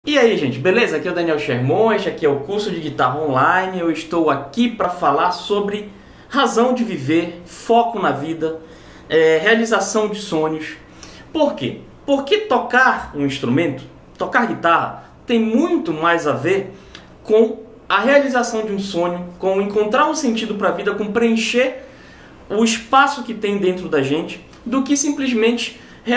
E aí, gente, beleza? Aqui é o Daniel Sherman, este aqui é o curso de guitarra online. Eu estou aqui para falar sobre razão de viver, foco na vida, realização de sonhos. Por quê? Porque tocar um instrumento, tocar guitarra, tem muito mais a ver com a realização de um sonho, com encontrar um sentido para a vida, com preencher o espaço que tem dentro da gente, do que simplesmente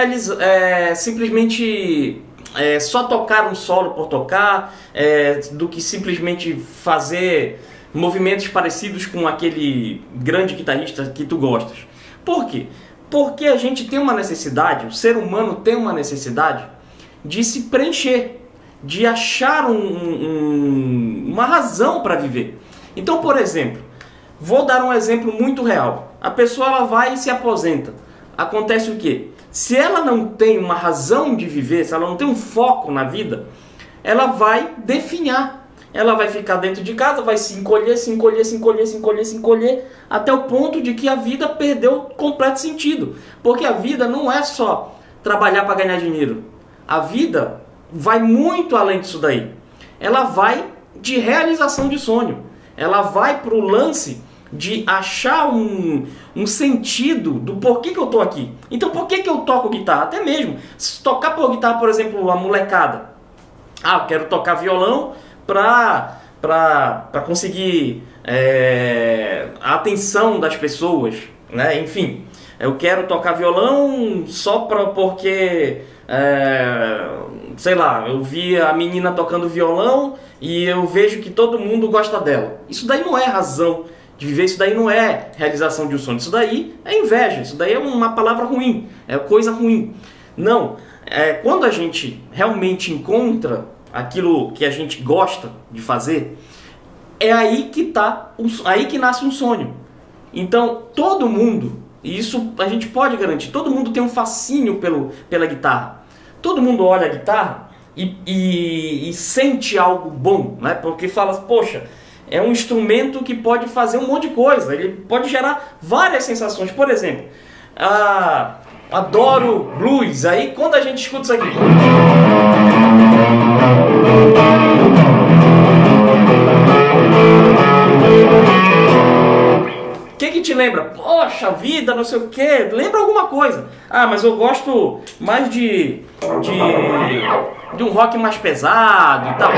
só tocar um solo por tocar, do que simplesmente fazer movimentos parecidos com aquele grande guitarrista que tu gostas. Por quê? Porque a gente tem uma necessidade, o ser humano tem uma necessidade de se preencher, de achar uma razão para viver. Então, por exemplo, vou dar um exemplo muito real. A pessoa ela vai e se aposenta. Acontece o quê? Se ela não tem uma razão de viver, se ela não tem um foco na vida, ela vai definhar. Ela vai ficar dentro de casa, vai se encolher, se encolher, se encolher, se encolher, se encolher, até o ponto de que a vida perdeu completo sentido. Porque a vida não é só trabalhar para ganhar dinheiro. A vida vai muito além disso daí. Ela vai de realização de sonho. Ela vai para o lance de achar um sentido do porquê que eu tô aqui. Então por que eu toco guitarra? Até mesmo, se tocar por guitarra, por exemplo, a molecada. Ah, eu quero tocar violão pra conseguir a atenção das pessoas, né? Enfim, eu quero tocar violão só porque sei lá, eu vi a menina tocando violão e eu vejo que todo mundo gosta dela. Isso daí não é razão de viver, isso daí não é realização de um sonho, isso daí é inveja, isso daí é uma palavra ruim, é coisa ruim. Não, quando a gente realmente encontra aquilo que a gente gosta de fazer, é aí que aí que nasce um sonho. Então todo mundo, e isso a gente pode garantir, todo mundo tem um fascínio pela guitarra. Todo mundo olha a guitarra e sente algo bom, né? Porque fala, poxa, é um instrumento que pode fazer um monte de coisa, ele pode gerar várias sensações. Por exemplo, adoro blues, aí quando a gente escuta isso aqui, o que te lembra? Poxa vida, não sei o que, lembra alguma coisa. Ah, mas eu gosto mais de um rock mais pesado e tal.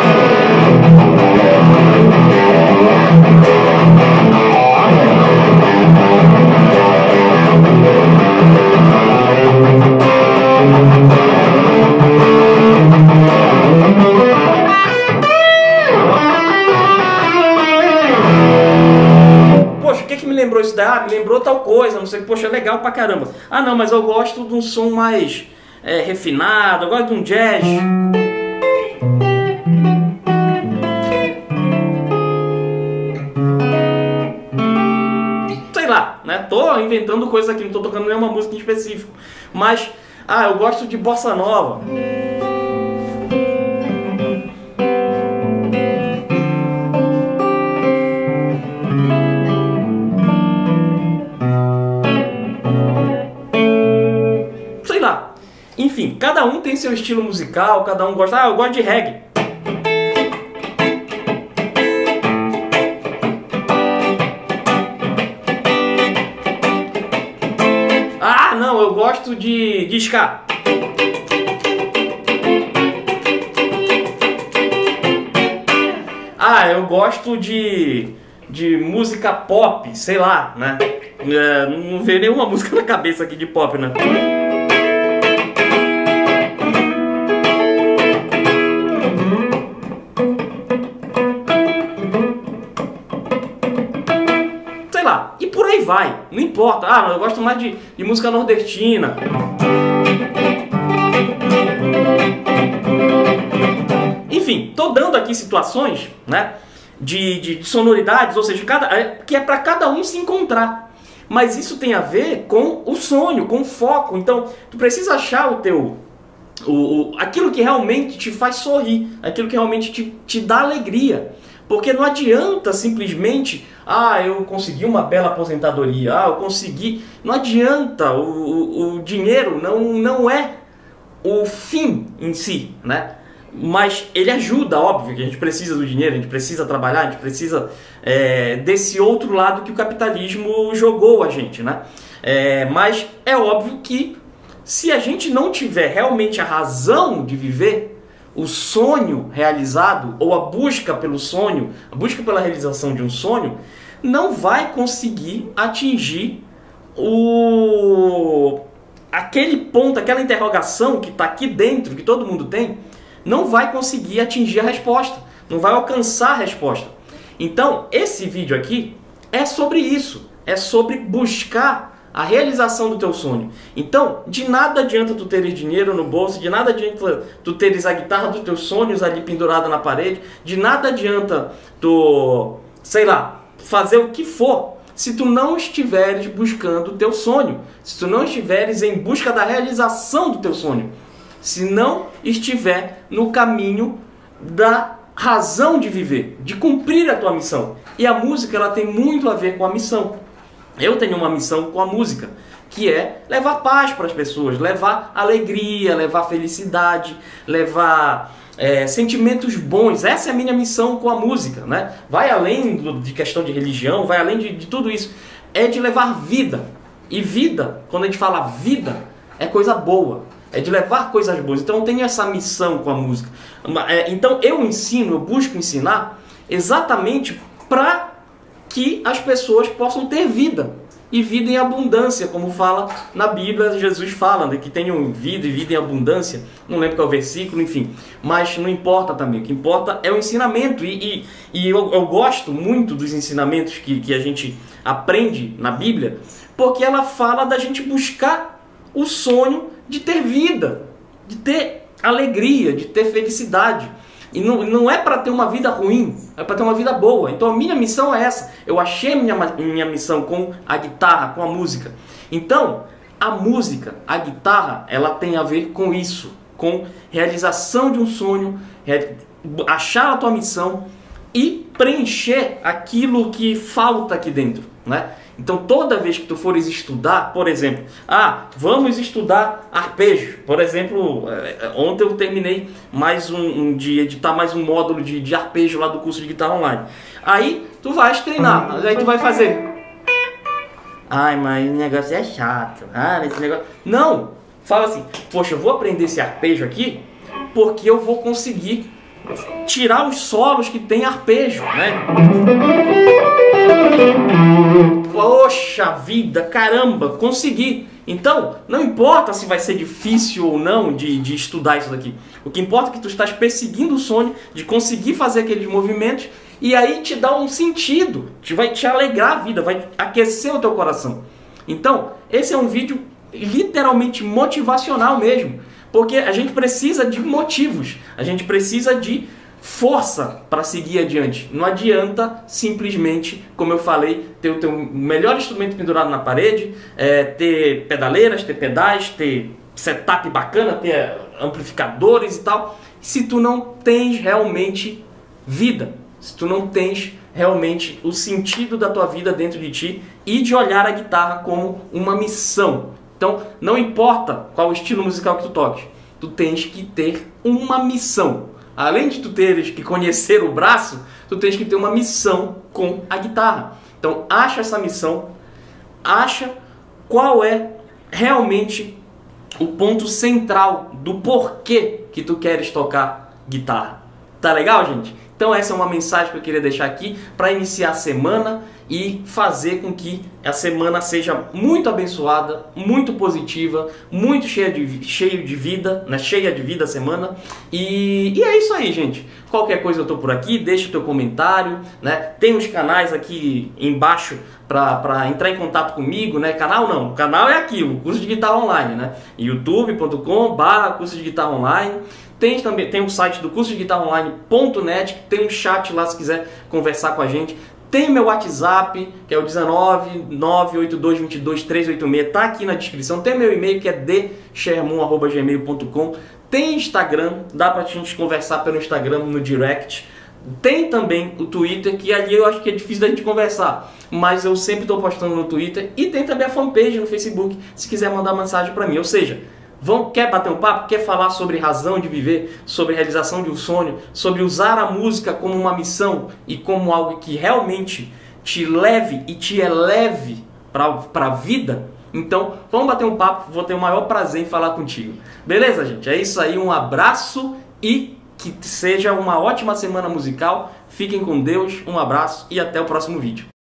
Poxa, o que me lembrou isso daí? Ah, me lembrou tal coisa, não sei, poxa, legal pra caramba. Ah não, mas eu gosto de um som mais refinado, eu gosto de um jazz. Sei lá, né? Tô inventando coisas aqui, não tô tocando nenhuma música em específico. Mas, eu gosto de bossa nova. Sei lá. Enfim, cada um tem seu estilo musical, cada um gosta. Eu gosto de reggae. Não, eu gosto de ska. Eu gosto de música pop, sei lá, né? Não veio nenhuma música na cabeça aqui de pop, né? E por aí vai, não importa. Eu gosto mais de música nordestina. Enfim, tô dando aqui situações, né, de sonoridades, ou seja, que é para cada um se encontrar. Mas isso tem a ver com o sonho, com o foco. Então, tu precisa achar aquilo que realmente te faz sorrir, aquilo que realmente te dá alegria. Porque não adianta simplesmente, eu consegui uma bela aposentadoria, eu consegui... Não adianta, o dinheiro não é o fim em si, né? mas ele ajuda, óbvio, que a gente precisa do dinheiro, a gente precisa trabalhar, a gente precisa desse outro lado que o capitalismo jogou a gente, né? Mas é óbvio que se a gente não tiver realmente a razão de viver, o sonho realizado, ou a busca pelo sonho, a busca pela realização de um sonho, não vai conseguir atingir aquele ponto, aquela interrogação que está aqui dentro, que todo mundo tem, não vai conseguir atingir a resposta, não vai alcançar a resposta. Então, esse vídeo aqui é sobre isso, é sobre buscar a realização do teu sonho. Então, de nada adianta tu teres dinheiro no bolso, de nada adianta tu teres a guitarra dos teus sonhos ali pendurada na parede, de nada adianta tu, sei lá, fazer o que for, se tu não estiveres buscando o teu sonho, se tu não estiveres em busca da realização do teu sonho, se não estiver no caminho da razão de viver, de cumprir a tua missão. E a música, ela tem muito a ver com a missão. Eu tenho uma missão com a música, que é levar paz para as pessoas, levar alegria, levar felicidade, levar sentimentos bons. Essa é a minha missão com a música, né? Vai além de questão de religião, vai além de tudo isso. É de levar vida. E vida, quando a gente fala vida, é coisa boa. É de levar coisas boas. Então eu tenho essa missão com a música. Então eu ensino, eu busco ensinar exatamente para que as pessoas possam ter vida. E vida em abundância, como fala na Bíblia, Jesus fala, né, que tenham vida e vida em abundância. Não lembro qual é o versículo, enfim. Mas não importa também. O que importa é o ensinamento. E eu gosto muito dos ensinamentos que a gente aprende na Bíblia, porque ela fala da gente buscar o sonho de ter vida, de ter alegria, de ter felicidade. E não é para ter uma vida ruim, é para ter uma vida boa. Então a minha missão é essa. Eu achei minha missão com a guitarra, com a música. Então, a música, a guitarra, ela tem a ver com isso, com realização de um sonho, achar a tua missão e preencher aquilo que falta aqui dentro, né? Então toda vez que tu fores estudar, por exemplo, vamos estudar arpejo. Por exemplo, ontem eu terminei mais de editar mais um módulo de arpejo lá do curso de guitarra online. Aí tu vais treinar, aí tu vai fazer. Ai, mas o negócio é chato. Esse negócio... Não! Fala assim, poxa, eu vou aprender esse arpejo aqui porque eu vou conseguir tirar os solos que tem arpejo, né? Poxa vida, caramba, consegui! Então, não importa se vai ser difícil ou não de estudar isso daqui. O que importa é que tu estás perseguindo o sonho de conseguir fazer aqueles movimentos e aí te dá um sentido, vai te alegrar a vida, vai aquecer o teu coração. Então, esse é um vídeo literalmente motivacional mesmo, porque a gente precisa de motivos, a gente precisa de força para seguir adiante. Não adianta simplesmente, como eu falei, ter o teu melhor instrumento pendurado na parede, ter pedaleiras, ter pedais, ter setup bacana, ter amplificadores e tal, se tu não tens realmente vida, se tu não tens realmente o sentido da tua vida dentro de ti e de olhar a guitarra como uma missão. Então, não importa qual estilo musical que tu toques, tu tens que ter uma missão. Além de tu teres que conhecer o braço, tu tens que ter uma missão com a guitarra. Então, acha essa missão, acha qual é realmente o ponto central do porquê que tu queres tocar guitarra. Tá legal, gente? Então essa é uma mensagem que eu queria deixar aqui para iniciar a semana e fazer com que a semana seja muito abençoada, muito positiva, muito cheia de vida, né? Cheia de vida a semana. E é isso aí, gente. Qualquer coisa eu tô por aqui, deixa o teu comentário, né? Tem os canais aqui embaixo para entrar em contato comigo, né? Canal não, o canal é aqui, o curso de guitarra online, né? youtube.com/curso de guitarra online. Tem o site do curso de guitarra online.net, que tem um chat lá se quiser conversar com a gente. Tem meu WhatsApp, que é o 19982222386, tá aqui na descrição. Tem meu e-mail, que é dsherman@gmail.com. Tem Instagram, dá pra gente conversar pelo Instagram no direct. Tem também o Twitter, que ali eu acho que é difícil da gente conversar, mas eu sempre estou postando no Twitter. E tem também a fanpage no Facebook, se quiser mandar mensagem para mim. Ou seja, Quer bater um papo? Quer falar sobre razão de viver, sobre realização de um sonho, sobre usar a música como uma missão e como algo que realmente te leve e te eleve para a vida? Então, vamos bater um papo, vou ter o maior prazer em falar contigo. Beleza, gente? É isso aí, um abraço e que seja uma ótima semana musical. Fiquem com Deus, um abraço e até o próximo vídeo.